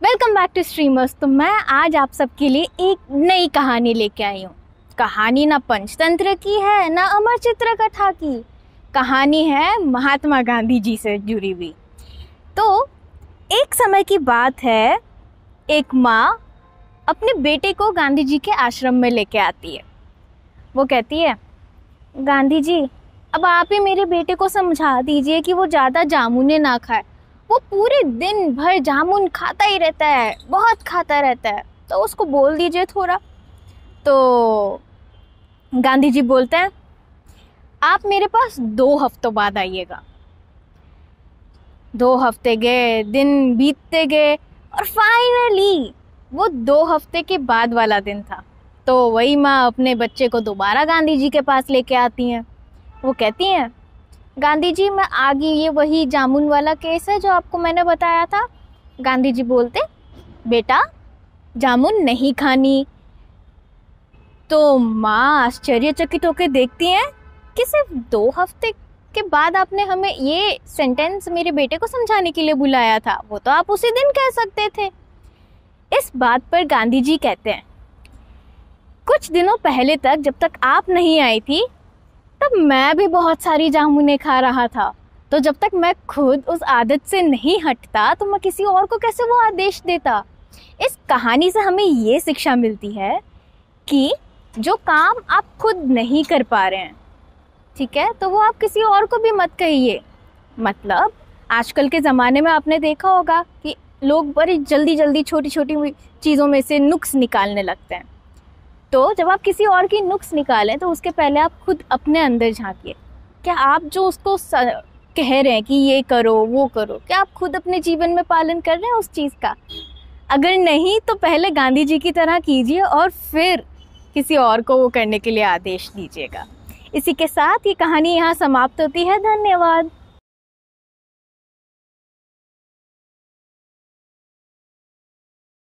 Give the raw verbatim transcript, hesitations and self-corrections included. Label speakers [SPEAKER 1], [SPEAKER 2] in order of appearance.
[SPEAKER 1] Welcome back to streamers. तो मैं आज आप सबके लिए एक नई कहानी लेके आई हूँ। कहानी ना पंचतंत्र की है ना अमर चित्रकथा की, कहानी है महात्मा गांधी जी से जुड़ी हुई। तो एक समय की बात है, एक माँ अपने बेटे को गांधी जी के आश्रम में लेके आती है। वो कहती है, गांधी जी अब आप ही मेरे बेटे को समझा दीजिए कि वो ज़्यादा जामुने ना खाए। वो पूरे दिन भर जामुन खाता ही रहता है, बहुत खाता रहता है, तो उसको बोल दीजिए थोड़ा। तो गांधी जी बोलते हैं, आप मेरे पास दो हफ्तों बाद आइएगा। दो हफ्ते गए, दिन बीतते गए और फाइनली वो दो हफ्ते के बाद वाला दिन था। तो वही माँ अपने बच्चे को दोबारा गांधी जी के पास लेके आती हैं। वो कहती हैं, गांधी जी मैं आ गई, ये वही जामुन वाला केस है जो आपको मैंने बताया था। गांधी जी बोलते, बेटा जामुन नहीं खानी। तो माँ आश्चर्यचकित होकर देखती हैं कि सिर्फ दो हफ्ते के बाद आपने हमें ये सेंटेंस मेरे बेटे को समझाने के लिए बुलाया था, वो तो आप उसी दिन कह सकते थे। इस बात पर गांधी जी कहते हैं, कुछ दिनों पहले तक जब तक आप नहीं आई थी तब मैं भी बहुत सारी जामुने खा रहा था। तो जब तक मैं खुद उस आदत से नहीं हटता तो मैं किसी और को कैसे वो आदेश देता। इस कहानी से हमें ये शिक्षा मिलती है कि जो काम आप खुद नहीं कर पा रहे हैं, ठीक है, तो वो आप किसी और को भी मत कहिए। मतलब आजकल के ज़माने में आपने देखा होगा कि लोग बड़ी जल्दी जल्दी छोटी छोटी चीज़ों में से नुक्स निकालने लगते हैं। तो जब आप किसी और की नुक्स निकालें तो उसके पहले आप खुद अपने अंदर झांकिए। क्या आप जो उसको कह रहे हैं कि ये करो वो करो, क्या आप खुद अपने जीवन में पालन कर रहे हैं उस चीज़ का? अगर नहीं तो पहले गांधी जी की तरह कीजिए और फिर किसी और को वो करने के लिए आदेश दीजिएगा। इसी के साथ ये कहानी यहाँ समाप्त होती है। धन्यवाद।